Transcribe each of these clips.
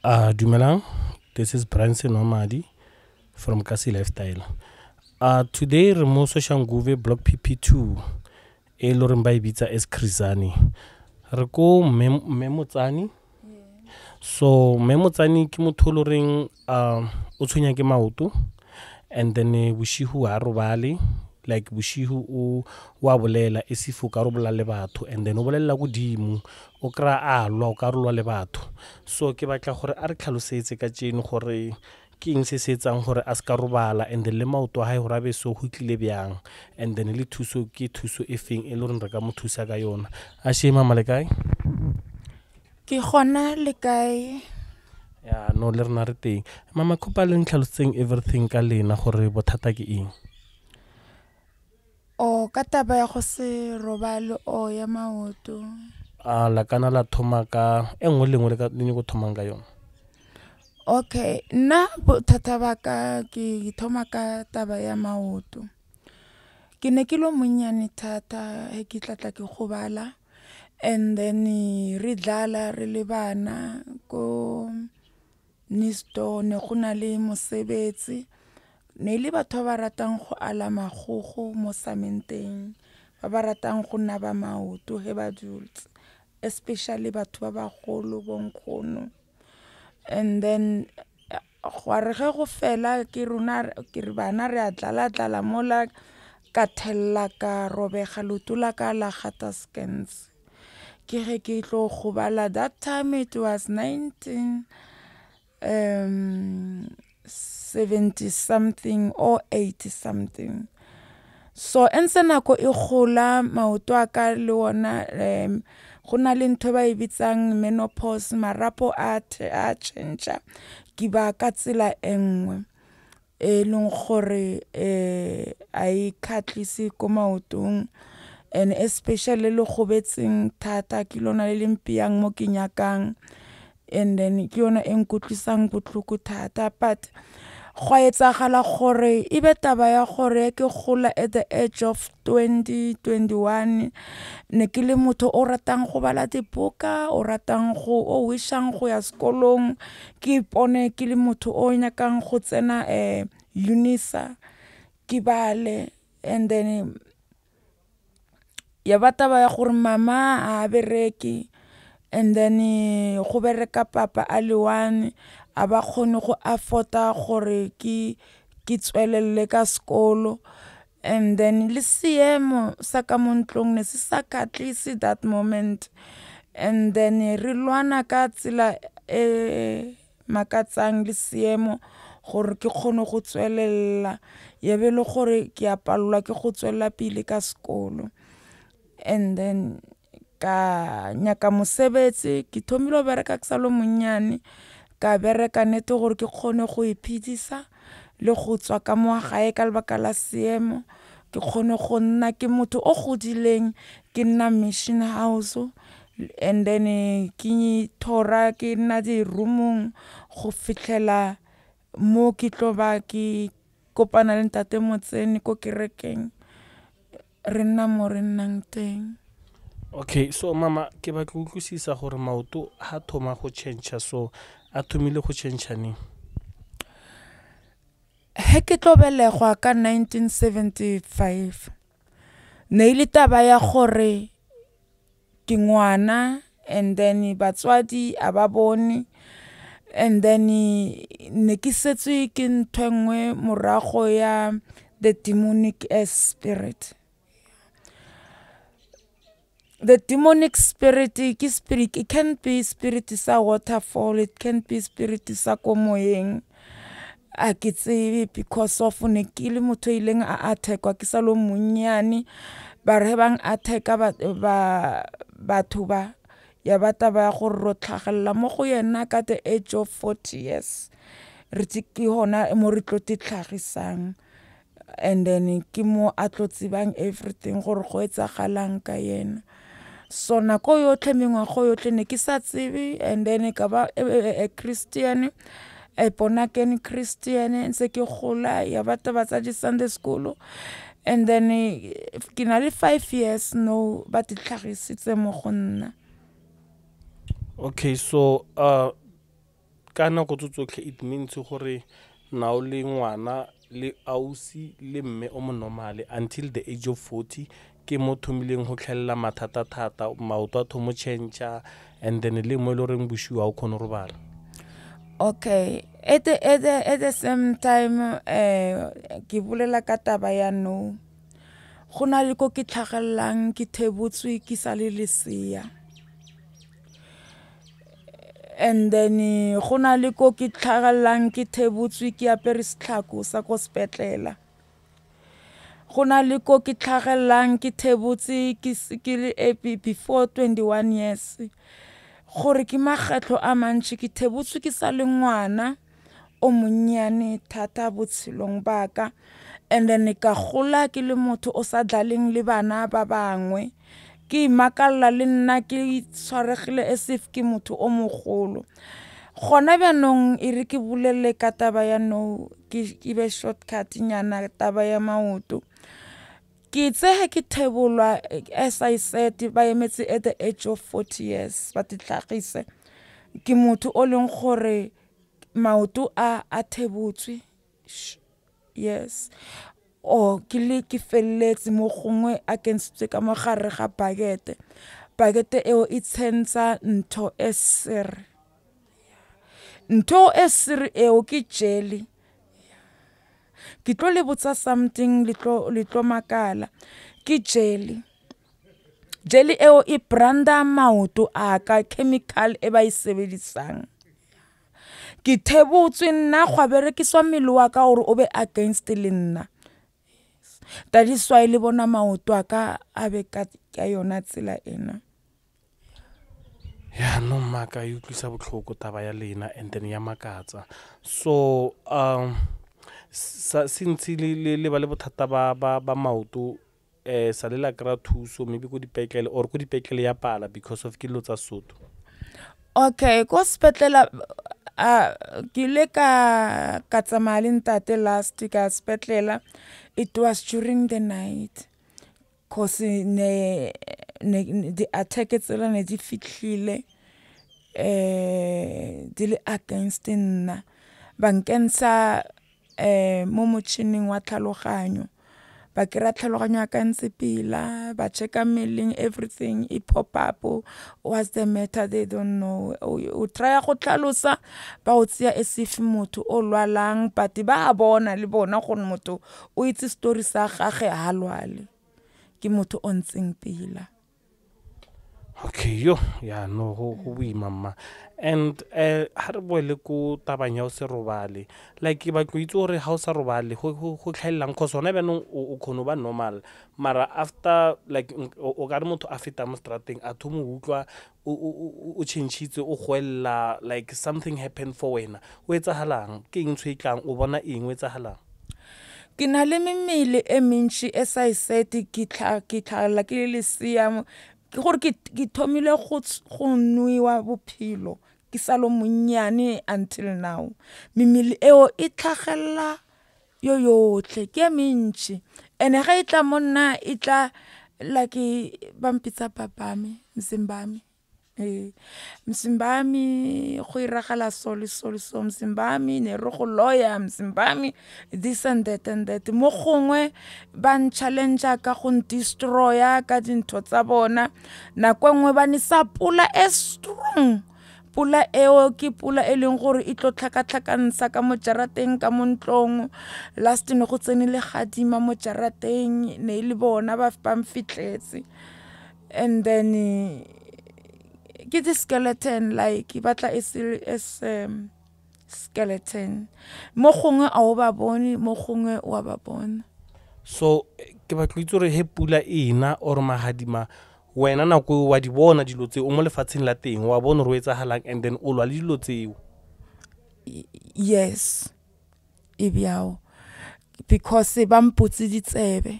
Dumelang, this is Branson Nomadi from Kasi Lifestyle. Today re mo social nguve block PP2 e lo reng ba e bitsa as Khrizani. Re ko Memotsani. So Memotsani ke motho lo reng o tshwenya ke maoto and then boshihu ha robale like boshihu o wa bolela e sifu ka robola le batho and then o bolela godimo o kra a lwa o ka rolwa le batho. So ke batla gore a re tlhalosetse ka tseno gore ke eng se se etsang gore a ska robala and then le maoto a hae gore a be so go tlile bjang and then le thuso ke thuso e feng e le gore re ka mo thusa ka yona. A shema male kae? Ke gona le kae? Ya no le rena re teng. Mama kopa le ntlhalosetseng everything ka lena gore bothata ke eng. O ka taba ya go se robale o ya maoto. La kana la thoma ka e nngwe le nngwe le ka le go thomang ka yona. Okay, nna bothata ba ka ke thoma ka taba ya maoto. Ke ne ke lo monnyane thata he ke tlatla ke gobala and then re dlala re le bana ko Nisto ne go na le mosebetsi ne le batho ba ratang go ala magogo mo samenteng ba ratang go nna ba maoto he ba dutse especially batho ba bagolo bonkgono and then gore ge go fela ke re bana re a tlala mola ka thella ka robega lotula ka la gata scans ke ge ke tlo gobala that time it was 70 something or 80 something. So entse nako e gola maoto a ka le ona go na le ntho ba e bitsang menopause marapo a change ke ba ka tsela engwe e leng gore a e khatlise ko maotong and especially le go betseng thata ke lona le lempiang mo ke nyakang and then ke yona eng kutlisang botlhoko thata but go etsagala gore e be taba ya gore ke gola at the age of 2021 ne ke le motho o ratang go bala dibuka o ratang go o wishang go ya sekolong ke ipone ke le motho o nyakang go tsena UNISA ke bale and then ya ba taba ya gore mama a bereke and then go bereka papa a le one a ba kgone go afforda gore ke tswelelle ka sekolo and then le seemo sa ka montlong ne se sa katlise that moment and then re lwana ka tsela e makatsang le seemo gore ke kgone go tswelela ya be le gore ke a palelwa ke go tswelela pele ka sekolo and then ka nyaka mosebetsi ke thomile go bereka ke sa le monnyane ka bereka nete gore ke kgone go iphedisa le go tswa ka mo gae ka lebaka la seemo ke kgone go nna ke motho o godileng ke nna mission house and then ke thora ke nna di roomong go fitlhela mo ke tlo ba ke kopana le ntate motseni ko kerekeng re nna mo re nnang teng. Okay, so mama ke batla go utlwisisa gore maoto ha thoma go change so a thomile go change neng? He ke tlo belegwa ka 1975 ne ile taba ya gore ke ngwana and then batswadi a ba bone and then ne ke setswe ke nthwengwe morago ya the demonic spirit. The demonic spirit ke spirit, it can be spirit sa waterfall, it can be spirit sa ko moyeng a ke tsebe because of ne ke le motho ileng a attackwa ke sa lo monnyane ba re bang attacka batho ba ya bata ba go rotlhagella mo go yena ka the age of 40 years re ke hona mo re tlo tlhagisang and then ke mo a tlo tsebang everything gore go etsagalang ka yena. So nako yotlhe mengwago yotlhe ne ke sa tsebe and then ka ba a Christian a born again Christian ntse ke gola ya batho ba tsa di Sunday school and then ke na le 5 years no ba di tlhagisitse mo go nna. Okay, so ka nako tsotlhe it means gore na o le ngwana le ausi le mme o mo normale until the age of 40 ke mo thomileng go tlhelela mathata thata maoto a thomo change and then le mo le reng bushiwa o khona robala. Okay, at the same time ke bolela ka taba ya no go na le ko ke tlhagellang ke thebutswe ke sa le lesia, and then go na le ko ke tlhagellang ke thebutswe ke apere setlhako sa ko sepetlela, go na le ko ke tlhagellang ke thebutse ke le before 21 years gore ke magetlo a mantši ke thebutswe ke sa le ngwana o monnyane thata botshelong baka, and then ka gola ke le motho o sa dlaleng le bana ba bangwe ke imakalla le nna ke tshwaregile as if ke motho o mogolo. Gona bjanong e re ke bolele ka taba ya no ke be shortcut nyana taba ya maoto ke tsege ke thebolwa as I said ba emetse at the age of 40 years ba titlagise ke motho o leng gore maoto a thebutswe. Yes, o ke feletse mo gongwe a kentse ka mogare ga bagete eo e tshentsa ntho esere eo ke jelly ke tlo le botsa something le tlo makala ke jelly eo e branda maoto a ka chemical e ba e sebedisang ke thebutswe nna gwa berekiswa mmele wa ka gore o be against le nna, that is why le bona maoto a ka a be ka yona tsela ena. Ya no maka e utlwisa botlhoko taba ya lena and then ya makatsa. So since le ba le bothata ba maoto sa le la kra thuso maybe go dipetlele or go dipetlele ya pala because of kilo tsa soto. Okay, go spetlela ke le ka tsamaya le ntate last ka spetlela. It was during the night cause the attack tsela ne di fitlhile di le against nna ba nkentsha mo motšhining wa tlhaloganyo ba kry-a tlhaloganyo ya ka ntse pila ba checka mmeleng everything e pop up what's the matter, they don't know. O try go tlhalosa ba o tseya as if motho o lwalang but ba bona le bona gore motho o itse story sa gage ha lwale ke motho o ntseng pila. Okay, yo ya no go boima and ha re boele ko tabanya o se robale like ba tlo itse gore ha o sa robale go tlhaelang cause ona beno o khono ba normal mara after like o ka re motho a feta mo strateng a thomo utlwa o changeitse o goella like something happened for wena o etsahalang ke eng tshwetlang o bona eng o etsahalang? Ke na le mmele e mentši as I said ke tlhagela ke le seamo ke gore ke thomile go nwiwa bophelo ke sa lo monnyane until now mmele eo e tlhagela yo yotlhe ke mentši ene ga e tla monna e tla like bampitsa papame mzimbami mzimbami go iragala so mzimbami ne re go lawyer mzimbami this and that mo gongwe ba challenge ka go destroya ka dintho tsa bona nako nngwe ba ne sa pula e strong pula eo ke pula e leng gore e tlo tlhakatlhakantsha ka mo jarateng ka mo ntlong last ne go tsenile gadima mo jarateng ne le bona ba mfitletse and then ke the skeleton like batla is skeleton mo gongwe a o ba bone mo gongwe o ba bona. So ke batla itse gore he pula ena or mahadima wena nako wa di bona dilo tse o mo lefatsheng la teng wa bona re etsahalang and then o lwa le dilo tseo? Yes, e biao because ba mpotse ditsebe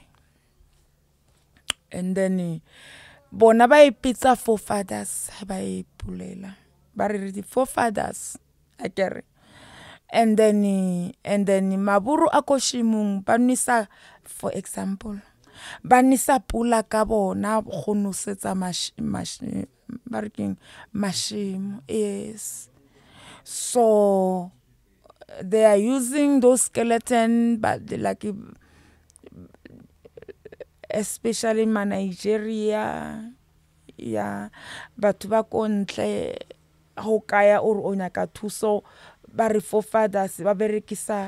and then bona ba ipitsa forefathers ba ipulela ba re di forefathers a kere and then maburu a koshimung ba nisa for example ba nisa pula ka bona go nosetsa mashimo yes So they are using those skeleton, but like especially in Nigeria, yeah, batho ba ko ntle go kaya o re o nyaka thuso ba re forefathers ba berekisa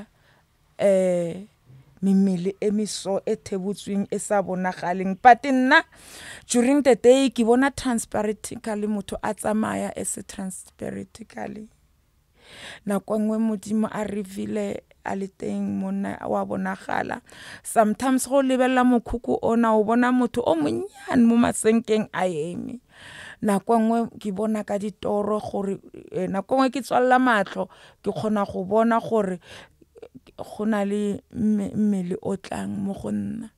memele e meso e thebutsweng e sa bonagaleng, but nna during the day ke bona transparentically motho a tsamaya as transparentically. Nako nngwe modimo a reveale a le teng monna wa bonagala. Sometimes go lebella mokhukhu ona o bona motho o monnyane mo masenkeng a eme. Nako nngwe ke bona ka ditoro gore nako nngwe ke tswalla matlho ke kgona go bona gore go na le mmele o tlang mo go nna.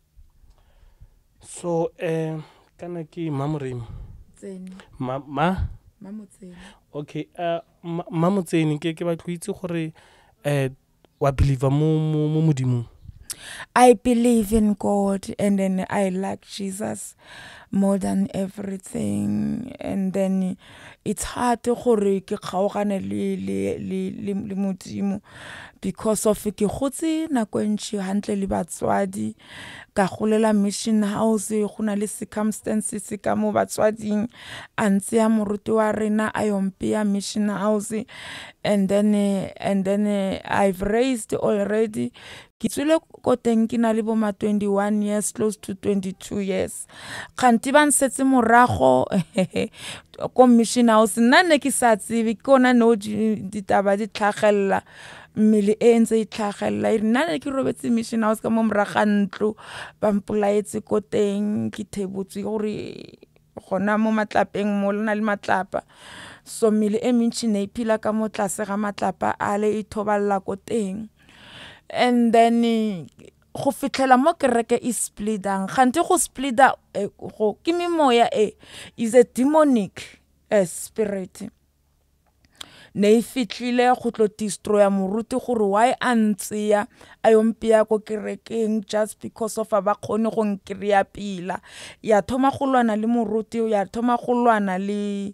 So kana ke Mamoremi Tsene Mamotseni. Okay, Mamotseni ke ba tloitse gore wa believe mo modimong. I believe in God, and then I like Jesus more than everything, and then it's hard gore ke kgaogane le modimo because of ke gotse nako ntši hantle le batswadi ka golela mission house go na le circumstances ka mo batswading a ntse ya moruti wa rena a yompea mission house, and then I've raised already ke tswile ko teng ke na le bo ma 21 years close to 22 years kganti ba nsetse morago ko mission house nna ne ke sa tsebe ke ona no ditaba di tlhagella mmele e ntse e tlhagella nna ne ke robetse mission house ka mo moraga ntlo ba mpolaetse ko teng ke thebotse gore gona mo matlapeng mo lena le matlapa, so mmele e mentši ne phila ka mo tlase ga matlapa a le e thoballa ko teng. And then go fitlela mo kereke e splitang gante go splita go ke memoya is a demonic spirit ne e fitlile go tlo destroy moruti gore why a ntseya a yompea ko kerekeng just because of ba khone go nkriya pila ya thoma go lwana le moruti ya thoma go lwana le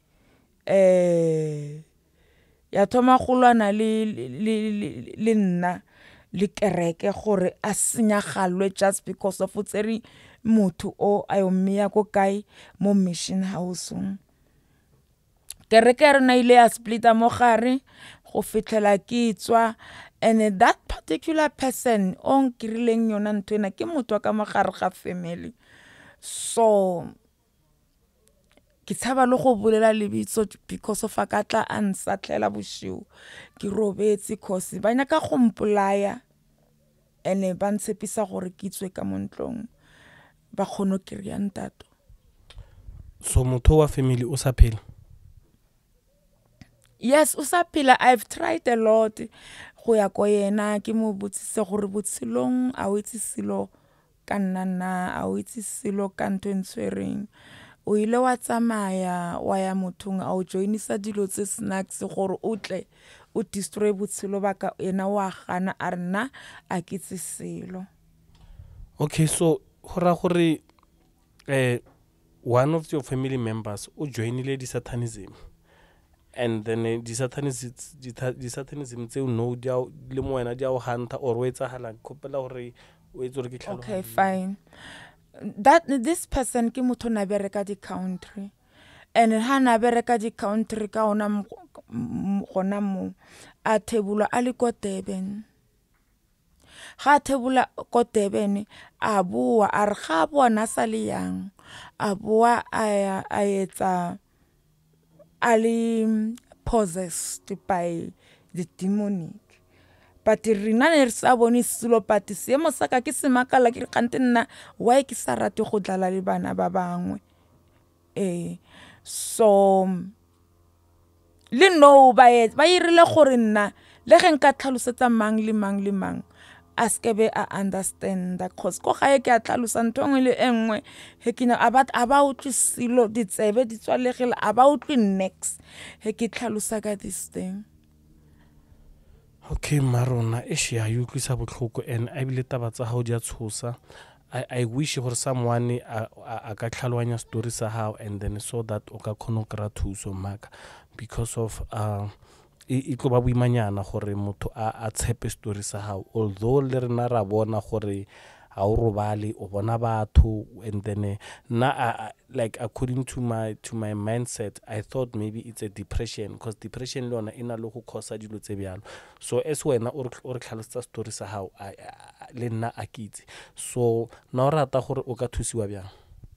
nna le kereke gore a senyagalwe just because of tseri motho o a yommea ko kae mo mission house. Kereke rena ile ya splita mo gare go fitlela ke tswa, and that particular person on kirileng yona ntwena ke motho ka mo gare ga family, so ke tshaba le go bolela lebitso because of ka tla a nsatlela boshiu ke robetse cause ba nyaka go mpolaya ene ba ntshepisa gore ke tswe ka montlong ba kgono kry-a ntato. So motho wa family o sa phela? Yes, o sa phela. I've tried a lot go ya ko yena ke mo botsise gore botshelong a o itse selo ka nna a o itse selo ka ntwe ntshwereng o ile wa tsamaya wa ya mothong a o joinisa dilo tse snacks gore o tle o destroy botshelo ba ka ena wa gana a rena a kitse selo. Okay, so hora gore one of your family members o joinile di satanism, and then di satanism tse no dia le mo wena dia o hanta or o etsagala khopela gore o etso re ke tlhalo. Okay, fine. This person ke motho na bereka di country, and ha na bereka di country ka ona gona mo a thebula a le ko Durban. Ga thebula ko Durban a bua a re ga bona sa le yang a bua a etsa a le possessed by the demonic, but rena ne re sa bone selo but seemo sa ka ke se makala ke kgante nna why ke sa rate go dlala le bana ba bangwe so le no ba irile gore nna le ge nka tlhalosetsa mang le mang a skebe a understand that cause go gae ke a tlhalosa ntho engwe le engwe he ke na about silo ditsebe di tswalegile about next he ke tlhalosa ka this thing. Okay, marona e shia you utlwisa botlhoko, and I bile taba tsa hao di a tshosa. I wish gore someone a ka tlhalwanya stories sa hao and then so that o ka kgona go kry thuso maka because of e tlo ba boimanyana gore motho a tshepe story sa hao, although le rena ra bona gore ha o robale o bona batho. And then like according to my mindset, I thought maybe it's a depression, because depression le yona e na le go causa dilo tse bjalo. So as wena o re tlhalosetsa story sa hao, le nna a ke itse, so na o rata gore o ka thusiwa bjang?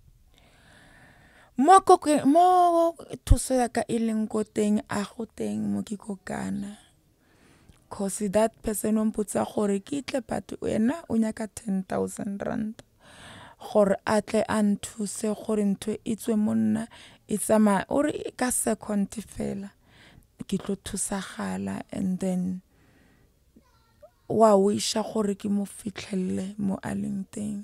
mo thuso ya ka e leng ko teng a go teng mo ke kokana, cause that person o mpotsa gore ke tle but wena o nyaka 10,000 rand gore a tle a nthuse gore ntho e tswe mo nna e tsamaya, ore ka second fela ke tlo thusagala. And then wa wisha gore ke mo fitlhelele mo a leng teng.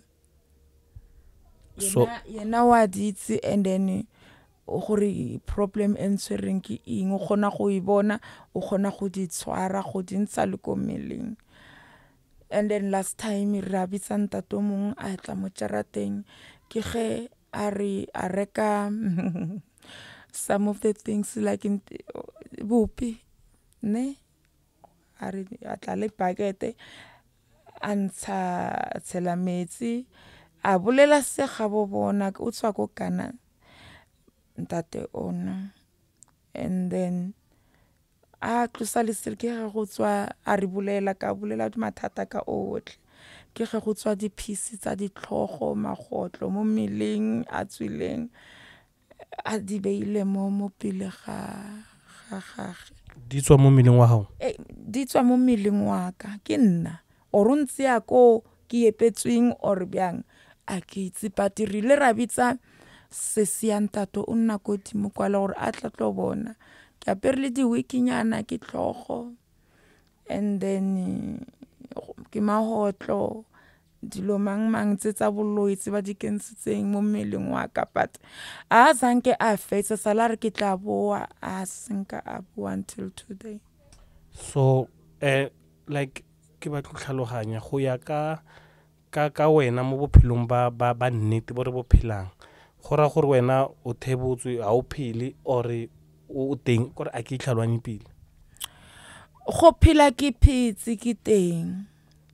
So yena wa ditse, and then gore problem e ntshwereng ke eng o kgona go e bona, o kgona go di tshwara go di ntsha le ko mmeleng. And then last time ra bitsa ntate mongwe a tla mo jarateng, ke ge a reka some of the things like bupi ne a tla le pakete a ntsha tshela metsi a bolela se ga bo bona o tswa ko kana ntate ona. And then a tlosa lesedi ke ge go tswa a re bolela ka bolela mathata ka otlhe, ke ge go tswa di-piece tsa ditlhogo magotlo mo mmeleng a tswileng a di beile mo pele ga gage. di tswa mo mmeleng wa gago? Di tswa mo mmeleng wa ka, ke nna o ntse ya ko ke epetsweng or bjang a ke itse, but rile ra bitsa se seantato o nna ko dimo kwala gore a tla tlo bona. Ke aperele di-weekinyana ke tlhogo, and then ke mahotlo, dilo mang tse tsa boloi tse ba di kentshitseng mo mmeleng wa ka, but a zanke a fetsa sala re ke tla boa a senka a boa until today. So like ke ba tlo tlhaloganya go ya ka wena mo bophelong ba nnete bo re bo phelang, go ra gore wena o thebotswe ga o phele or o teng gore a ke itlhalwane pele? Go phela ke phetse ke teng,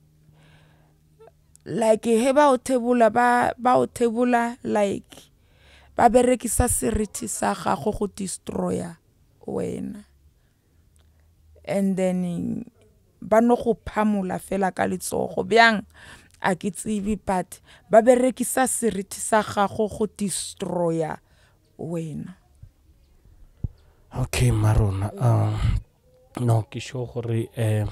like he ba o thebola like ba berekisa seriti sa gago go destroya wena, and then ba no go phamola fela ka letsogo bjang a ke tsebe, but ba berekisa seriti sa gago go destroya wena. Okay marona, no ke sure gore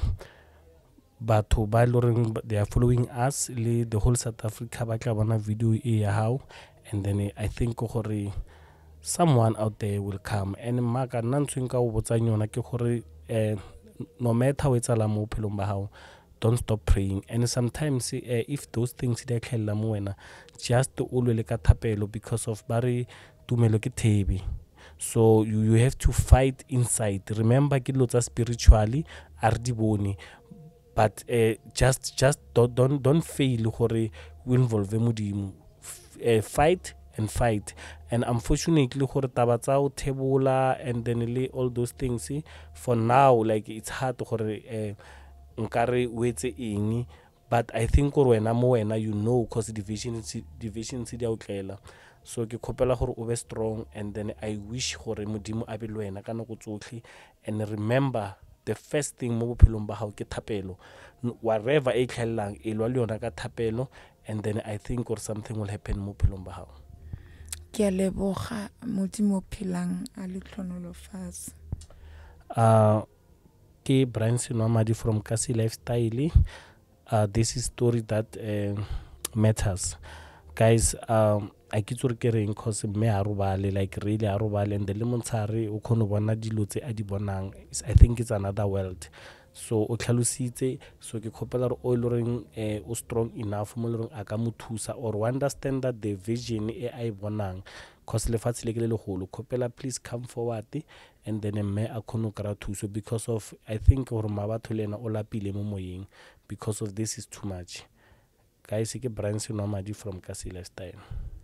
batho ba loreng they are following us le the whole South Africa ba tla bona video e ya hao, and then I think gore someone out there will come. And maka nna ntse nka o botsang yona ke gore no matter what's ala mo bophelong ba hao, don't stop praying. And sometimes if those things di tlhella mo wena, just o lwele ka thapelo, because of bare tumelo ke thebi. So you have to fight inside. Remember ke dilo tsa spiritually a re di bone, but just don't fail gore o involve modimo. Fight and fight. And unfortunately gore taba tsa o thebola and then le all those things for now, like it's hard gore nkare o etse eng, but I think gore wena mo wena you know, cause divisions di a utlela. So ke khopela gore o be strong, and then I wish gore modimo a be le wena ka nako tsotlhe. And remember the first thing mo bophelong ba gago ke thapelo, whatever e tlhellang e lwa le yona ka thapelo, and then I think gore something will happen mo bophelong ba gago. Ke a leboga modimo phelang a le tlhonolofatse. Ke Brian Senwamadi from Kasi Lifestyle. This is story that matters, guys. I ke tsore ke reng cause me a robale, like really a robale, and the lemontshare o kgone bona dilo tse a di bonang. I think it's another world. So o tlhalositse, so ke khopela re o loreng o strong enough mo loreng a ka mo thusa or understand that the vision e a bonang, cause lefatshe le ke le legolo. Khopela please come forward, and then me a kgone kra thuso, because of I think gore mabatho le ena o lapile mo moyeng, because of this is too much. Guys, ke Brian Senwamadi from Kasi Lifestyle.